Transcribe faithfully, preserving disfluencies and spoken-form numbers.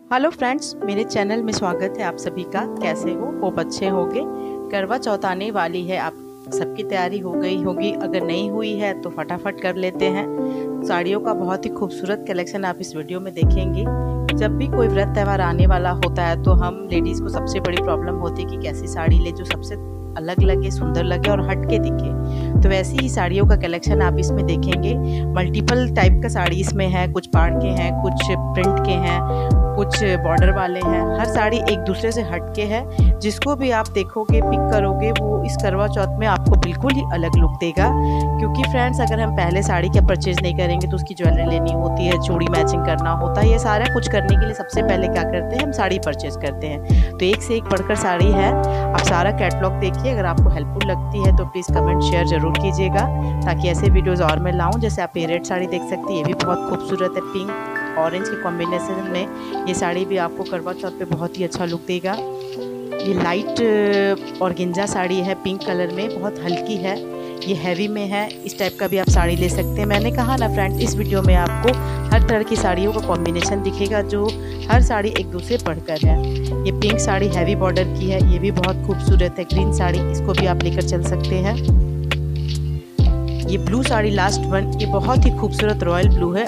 Hello friends, मेरे channel में स्वागत है आप सभी का। कैसे हो? खूब अच्छे होंगे। करवा चौथ आने वाली है, आप सबकी तैयारी हो गई होगी। अगर नहीं हुई है तो फटाफट कर लेते हैं। साड़ियों का बहुत ही खूबसूरत कलेक्शन आप इस वीडियो में देखेंगे। जब भी कोई व्रत त्यौहार आने वाला होता है तो हम लेडीज़ को सबसे बड़ी प्रॉब्लम होती है कि कैसी साड़ी ले जो सबसे अलग लगे, सुंदर लगे और हट के दिखे। तो वैसी ही साड़ियों का कलेक्शन आप इसमें देखेंगे। मल्टीपल टाइप का साड़ी इसमें है, कुछ पाड़ के हैं, कुछ प्रिंट के हैं, कुछ बॉर्डर वाले हैं। हर साड़ी एक दूसरे से हटके है। जिसको भी आप देखोगे, पिक करोगे, वो इस करवा चौथ में आपको बिल्कुल ही अलग लुक देगा। क्योंकि फ्रेंड्स, अगर हम पहले साड़ी का परचेज नहीं करेंगे तो उसकी ज्वेलरी लेनी होती है, चूड़ी मैचिंग करना होता है। ये सारा कुछ करने के लिए सबसे पहले क्या करते हैं, हम साड़ी परचेज करते हैं। तो एक से एक बढ़कर साड़ी है। आप सारा कैटलॉग देखिए। अगर आपको हेल्पफुल लगती है तो प्लीज़ कमेंट शेयर जरूर कीजिएगा, ताकि ऐसे वीडियोज़ और मैं लाऊँ। जैसे आप ये रेड साड़ी देख सकते हैं, ये भी बहुत खूबसूरत है। पिंक ऑरेंज के कॉम्बिनेशन में ये साड़ी भी आपको करवा चौथ पे बहुत ही अच्छा लुक देगा। ये लाइट ऑर्गेंजा साड़ी है, पिंक कलर में, बहुत हल्की है। ये हैवी में है। इस टाइप का भी आप साड़ी ले सकते हैं। मैंने कहा ना फ्रेंड्स, इस वीडियो में आपको हर तरह की साड़ियों का कॉम्बिनेशन दिखेगा, जो हर साड़ी एक दूसरे पढ़कर है। ये पिंक साड़ी हैवी बॉर्डर की है, ये भी बहुत खूबसूरत है। ग्रीन साड़ी, इसको भी आप लेकर चल सकते हैं। ये ब्लू साड़ी लास्ट वन, ये बहुत ही खूबसूरत रॉयल ब्लू है।